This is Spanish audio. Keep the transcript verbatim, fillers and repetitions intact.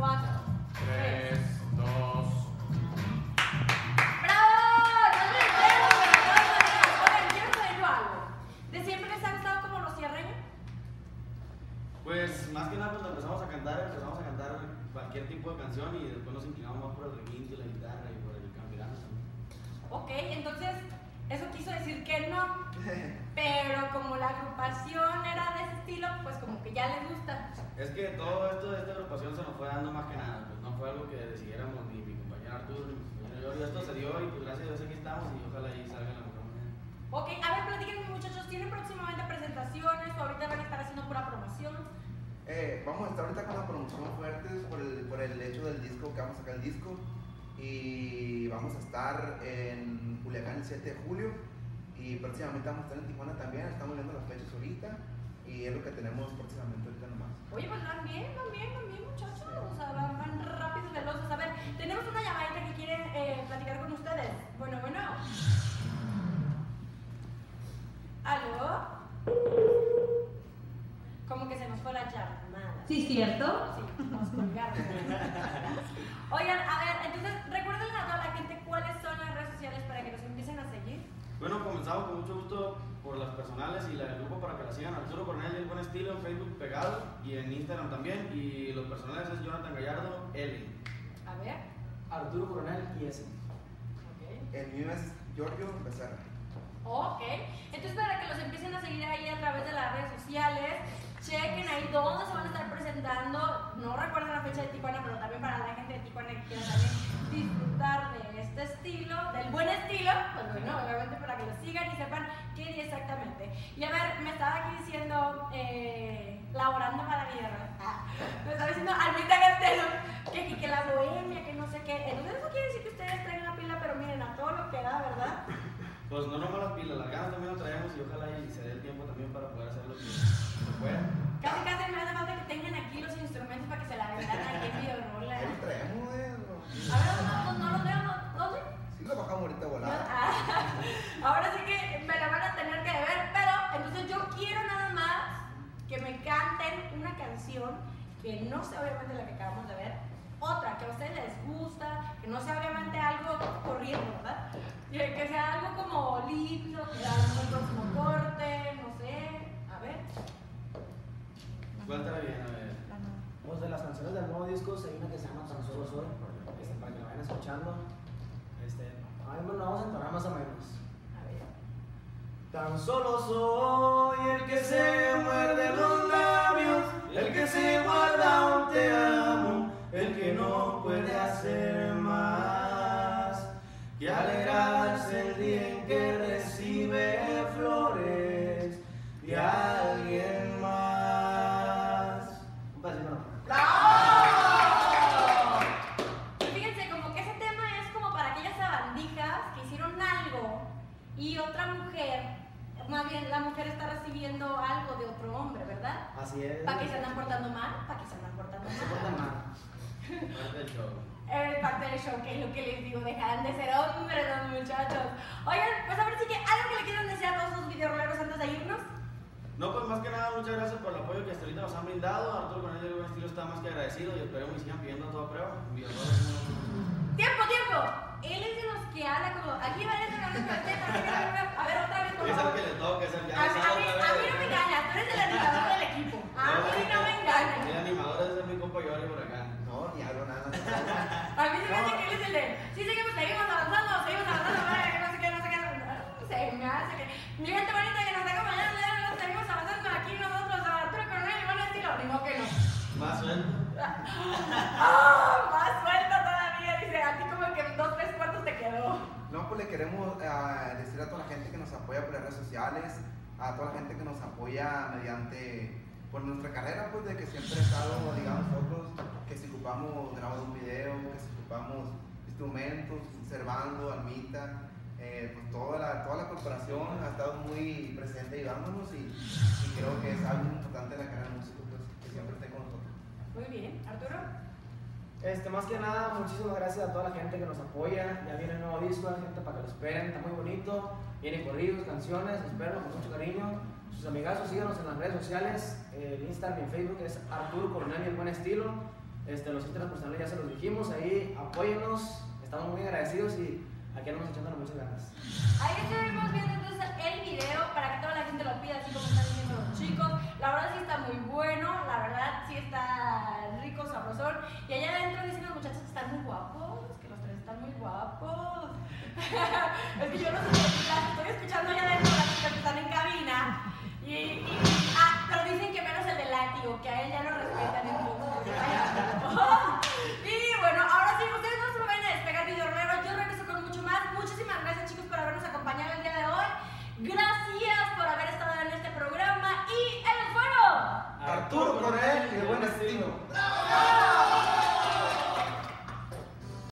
cuatro, tres, dos. ¡Bravo! ¡No me entero! Oigan, quiero saber yo algo. ¿De siempre les ha gustado como los cierreños? Pues más que nada cuando empezamos a cantar, empezamos a cantar cualquier tipo de canción y después nos inclinamos más por el requinto y la guitarra y por el campirano también. Ok, entonces eso quiso decir que no, pero como la agrupación era de ese estilo, pues como que ya les gusta. Es que todo esto de esta agrupación se nos fue dando más que nada, pues no fue algo que decidiéramos ni mi compañero Arturo ni mi compañero yo, y esto se dio y pues gracias a Dios aquí estamos y ojalá ahí salga la mejor manera. Ok, a ver, platíquenme muchachos, ¿tienen próximamente presentaciones o ahorita van a estar haciendo pura promoción? Eh, vamos a estar ahorita con la promoción fuertes por el, por el hecho del disco, que vamos a sacar el disco. Y vamos a estar en Culiacán el siete de julio. Y próximamente vamos a estar en Tijuana también. Estamos viendo las fechas ahorita. Y es lo que tenemos próximamente ahorita nomás. Oye, pues van bien, van bien, van bien muchachos, o sea, van, van rápidos, veloces. A ver, tenemos una llamadita que quiere eh, platicar con ustedes. Bueno, bueno. ¿Aló? Como que se nos fue la llamada. Sí, ¿cierto? Sí, nos colgaron. Oigan, a ver, entonces recuerden a toda la gente cuáles son las redes sociales para que nos empiecen a seguir. Bueno, comenzamos con mucho gusto por las personales y la del grupo para que la sigan. Arturo Coronel y el Buen Estilo en Facebook pegado y en Instagram también. Y los personales es Jonathan Gallardo L. A ver. Arturo Coronel y ese. Ok. El mío es Giorgio Becerra. Ok. Entonces para que los empiecen a seguir ahí a través de las redes sociales, chequen ahí dónde se van a estar presentando. No recuerdo la fecha de Tijuana, pero también para la gente de Tijuana que quiera también disfrutar de este estilo, del buen estilo, pues bueno, obviamente para que lo sigan y sepan qué día exactamente. Y a ver, me estaba aquí diciendo, eh, laborando para la guerra, ah, me estaba diciendo Almita Castelo, que, que, que la bohemia, que no sé qué. Entonces eso quiere decir que ustedes traen la pila, pero miren, a todo lo que da, ¿verdad? Pues no nomás las pilas, las ganas también las traemos y ojalá y se dé el tiempo también para poder hacer lo que se pueda. Casi casi me hace falta que tengan aquí los instrumentos para que se la vendan aquí en videorola. ¿Qué lo traemos, eh? A ver, no, no, no los veo, ¿no? ¿Dónde? Sí lo bajamos ahorita volada. Ah, ahora sí que me la van a tener que ver, pero entonces yo quiero nada más que me canten una canción que no sea obviamente la que acabamos de ver, otra que a ustedes les gusta, que no sea obviamente algo corriendo, ¿verdad? Que, que sea algo como lindo, que sea un próximo corte, no sé, a ver. Cuéntala bien, a ver. Pues de las canciones del nuevo disco hay una que se llama Tan Solo Soy, este, para que la vayan escuchando. Este, ay, bueno, vamos a entonar más o menos. A ver. Tan solo soy el que se muerde los labios, el que se guarda un te amo, el que no puede hacer más que alegrarse el día en que recibe flores de alguien más. Un pedacito. ¡Bravo! Y fíjense, como que ese tema es como para aquellas sabandijas que hicieron algo y otra mujer, más bien la mujer está recibiendo algo de otro hombre, ¿verdad? Así es. ¿Para que se andan portando mal? ¿Para que se andan portando Se portan mal? mal. Parte del show. Es parte del show, que es lo que les digo, dejarán de ser hombres los muchachos. Oigan, pues a ver si que algo que le quieran decir a todos los videoroleros antes de irnos. No, pues más que nada, muchas gracias por el apoyo que hasta ahorita nos han brindado. Arturo Coronel y el Buen Estilo está más que agradecido y esperemos que sigan pidiendo a toda prueba. ¡Tiempo, tiempo! Él es de los que habla como, aquí va a ir a ver otra vez por Es el favor. que le toca, es el ya A, le a, sabe mí, otra a vez. mí no me engañas, tú eres el animador del equipo. A mí no me El engañas. animador es mi compa Yori por acá. No, ni hablo nada. A mí se me hace que él es el de, sí, seguimos, seguimos avanzando, seguimos avanzando, para que no sé qué, no sé qué. Se me hace que, mi gente bonita que nos está acompañando, ya seguimos avanzando aquí nosotros, Arturo Coronel y Buen Estilo. Ni modo que no. Más suelto. ¡Ah! Más suelto todavía, dice, a ti como que en dos, tres cuartos te quedó. No, pues le queremos uh, decir a toda la gente que nos apoya por las redes sociales, a toda la gente que nos apoya mediante por nuestra carrera, pues de que siempre ha estado, digamos nosotros, que si ocupamos grabar un video, que si ocupamos instrumentos, Servando, Almita, eh, pues toda la, toda la corporación ha estado muy presente ayudándonos y, y creo que es algo importante en la carrera de músico, pues que siempre esté con nosotros. Muy bien, Arturo. Este, más que nada, muchísimas gracias a toda la gente que nos apoya. Ya viene el nuevo disco, la gente para que lo esperen, está muy bonito. Vienen corridos, canciones, espero con mucho cariño. Sus amigazos, síganos en las redes sociales, el Instagram y el Facebook es Arturo Coronel y el Buen Estilo. Este, los Instagram personales ya se los dijimos, ahí apóyennos, estamos muy agradecidos y aquí andamos echándonos muchas ganas. Ahí estuvimos viendo entonces el video para que toda la gente lo pida, así como están diciendo los chicos. La verdad sí está muy bueno, la verdad sí está rico, sabrosón. Y allá adentro dicen los muchachos que están muy guapos, que los tres están muy guapos. Es que yo no sé